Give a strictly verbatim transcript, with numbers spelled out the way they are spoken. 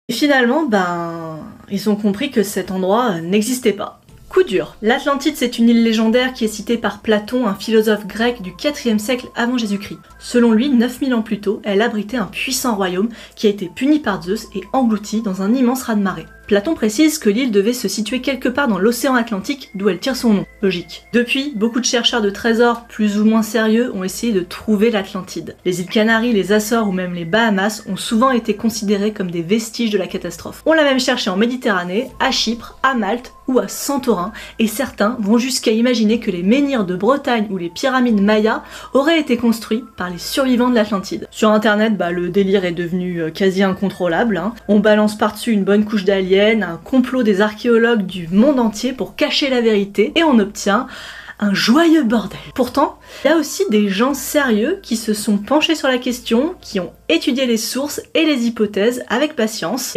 Et finalement, ben, ils ont compris que cet endroit n'existait pas. Coup dur. L'Atlantide, c'est une île légendaire qui est citée par Platon, un philosophe grec du quatrième siècle avant Jésus-Christ. Selon lui, neuf mille ans plus tôt, elle abritait un puissant royaume qui a été puni par Zeus et englouti dans un immense raz-de-marée. Platon précise que l'île devait se situer quelque part dans l'océan Atlantique, d'où elle tire son nom. Logique. Depuis, beaucoup de chercheurs de trésors plus ou moins sérieux ont essayé de trouver l'Atlantide. Les îles Canaries, les Açores ou même les Bahamas ont souvent été considérées comme des vestiges de la catastrophe. On l'a même cherché en Méditerranée, à Chypre, à Malte ou à Santorin, et certains vont jusqu'à imaginer que les menhirs de Bretagne ou les pyramides mayas auraient été construits par les survivants de l'Atlantide. Sur internet, bah, le délire est devenu quasi incontrôlable, hein. On balance par-dessus une bonne couche d'aliens, un complot des archéologues du monde entier pour cacher la vérité, et on obtient un joyeux bordel. Pourtant, il y a aussi des gens sérieux qui se sont penchés sur la question, qui ont étudié les sources et les hypothèses avec patience.